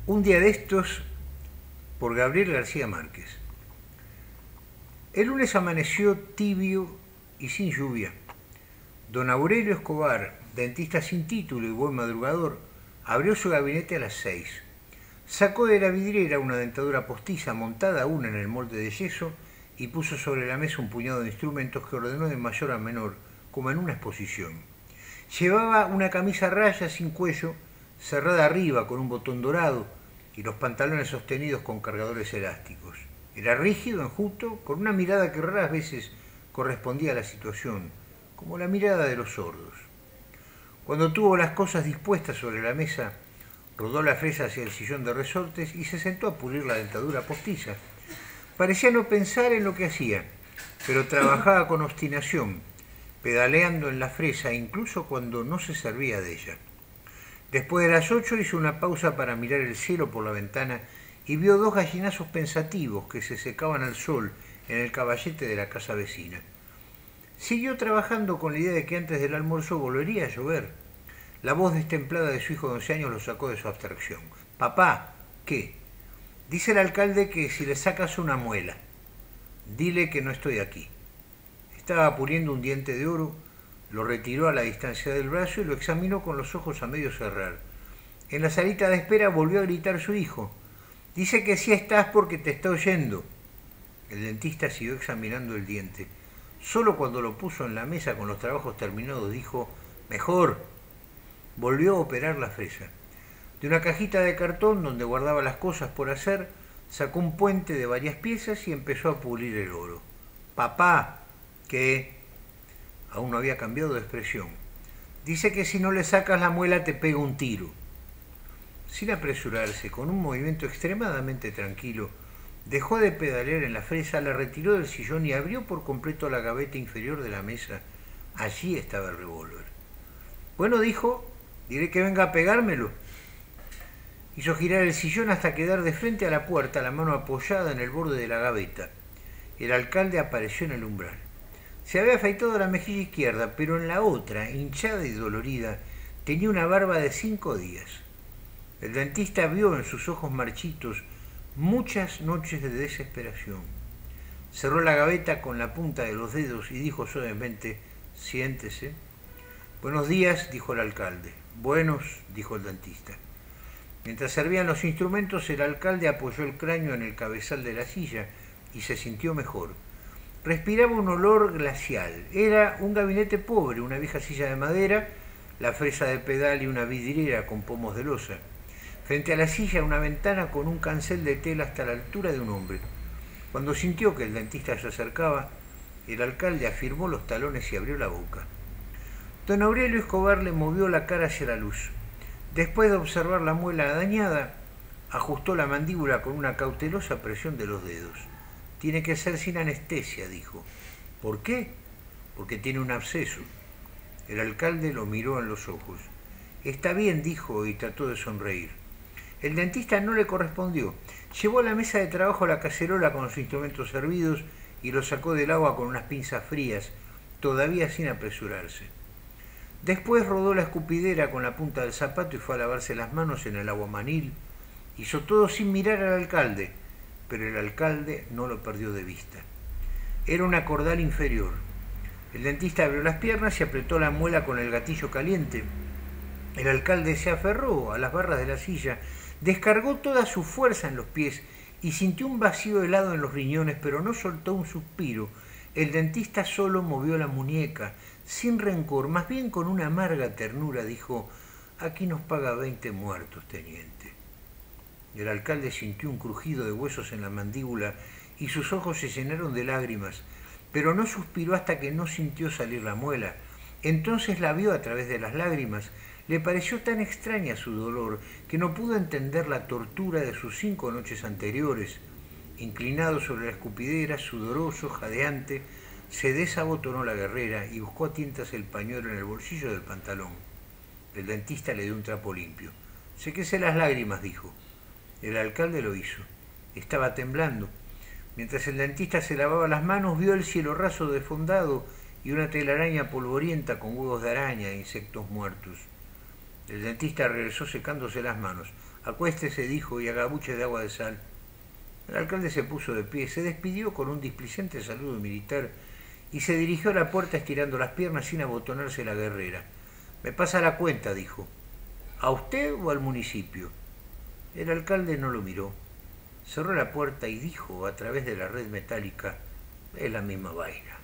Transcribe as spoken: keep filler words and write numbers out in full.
Un día de estos, por Gabriel García Márquez. El lunes amaneció tibio y sin lluvia. Don Aurelio Escobar, dentista sin título y buen madrugador, abrió su gabinete a las seis. Sacó de la vidriera una dentadura postiza montada aún en el molde de yeso y puso sobre la mesa un puñado de instrumentos que ordenó de mayor a menor, como en una exposición. Llevaba una camisa a rayas sin cuello, cerrada arriba con un botón dorado y los pantalones sostenidos con cargadores elásticos. Era rígido, enjuto, con una mirada que raras veces correspondía a la situación, como la mirada de los sordos. Cuando tuvo las cosas dispuestas sobre la mesa, rodó la fresa hacia el sillón de resortes y se sentó a pulir la dentadura postiza. Parecía no pensar en lo que hacía, pero trabajaba con obstinación, pedaleando en la fresa incluso cuando no se servía de ella. Después de las ocho hizo una pausa para mirar el cielo por la ventana y vio dos gallinazos pensativos que se secaban al sol en el caballete de la casa vecina. Siguió trabajando con la idea de que antes del almuerzo volvería a llover. La voz destemplada de su hijo de once años lo sacó de su abstracción. «Papá, ¿qué?» «Dice el alcalde que si le sacas una muela, dile que no estoy aquí». Estaba puliendo un diente de oro, lo retiró a la distancia del brazo y lo examinó con los ojos a medio cerrar. En la salita de espera volvió a gritar su hijo. «Dice que sí estás porque te está oyendo». El dentista siguió examinando el diente. Solo cuando lo puso en la mesa con los trabajos terminados dijo: «Mejor». Volvió a operar la fresa. De una cajita de cartón donde guardaba las cosas por hacer, sacó un puente de varias piezas y empezó a pulir el oro. «Papá, ¿qué?» Aún no había cambiado de expresión. «Dice que si no le sacas la muela te pega un tiro». Sin apresurarse, con un movimiento extremadamente tranquilo, dejó de pedalear en la fresa, la retiró del sillón y abrió por completo la gaveta inferior de la mesa. Allí estaba el revólver. «Bueno», dijo, «diré que venga a pegármelo». Hizo girar el sillón hasta quedar de frente a la puerta, la mano apoyada en el borde de la gaveta. El alcalde apareció en el umbral. Se había afeitado la mejilla izquierda, pero en la otra, hinchada y dolorida, tenía una barba de cinco días. El dentista vio en sus ojos marchitos muchas noches de desesperación. Cerró la gaveta con la punta de los dedos y dijo suavemente: «Siéntese». «Buenos días», dijo el alcalde. «Buenos», dijo el dentista. Mientras servían los instrumentos, el alcalde apoyó el cráneo en el cabezal de la silla y se sintió mejor. Respiraba un olor glacial. Era un gabinete pobre, una vieja silla de madera, la fresa de pedal y una vidriera con pomos de loza. Frente a la silla una ventana con un cancel de tela hasta la altura de un hombre. Cuando sintió que el dentista se acercaba, el alcalde afirmó los talones y abrió la boca. Don Aurelio Escobar le movió la cara hacia la luz. Después de observar la muela dañada, ajustó la mandíbula con una cautelosa presión de los dedos. «Tiene que ser sin anestesia», dijo. «¿Por qué?» «Porque tiene un absceso». El alcalde lo miró en los ojos. «Está bien», dijo, y trató de sonreír. El dentista no le correspondió. Llevó a la mesa de trabajo la cacerola con los instrumentos servidos y lo sacó del agua con unas pinzas frías, todavía sin apresurarse. Después rodó la escupidera con la punta del zapato y fue a lavarse las manos en el aguamanil. Hizo todo sin mirar al alcalde, pero el alcalde no lo perdió de vista. Era una cordal inferior. El dentista abrió las piernas y apretó la muela con el gatillo caliente. El alcalde se aferró a las barras de la silla, descargó toda su fuerza en los pies y sintió un vacío helado en los riñones, pero no soltó un suspiro. El dentista solo movió la muñeca, sin rencor, más bien con una amarga ternura, dijo: «Aquí nos paga veinte muertos, teniente». El alcalde sintió un crujido de huesos en la mandíbula y sus ojos se llenaron de lágrimas, pero no suspiró hasta que no sintió salir la muela. Entonces la vio a través de las lágrimas. Le pareció tan extraña su dolor que no pudo entender la tortura de sus cinco noches anteriores. Inclinado sobre la escupidera, sudoroso, jadeante, se desabotonó la guerrera y buscó a tientas el pañuelo en el bolsillo del pantalón. El dentista le dio un trapo limpio. «Séquese las lágrimas», dijo. El alcalde lo hizo. Estaba temblando. Mientras el dentista se lavaba las manos, vio el cielo raso desfondado y una telaraña polvorienta con huevos de araña e insectos muertos. El dentista regresó secándose las manos. Acuéstese, dijo, y haga buches de agua de sal. El alcalde se puso de pie, se despidió con un displicente saludo militar y se dirigió a la puerta estirando las piernas sin abotonarse la guerrera. Me pasa la cuenta, dijo. ¿A usted o al municipio? El alcalde no lo miró. Cerró la puerta y dijo a través de la red metálica, es la misma vaina.